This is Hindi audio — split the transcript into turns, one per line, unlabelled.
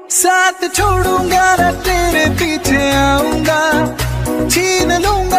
साथ छोड़ूंगा ना तेरे पीछे आऊंगा, छीन लूंगा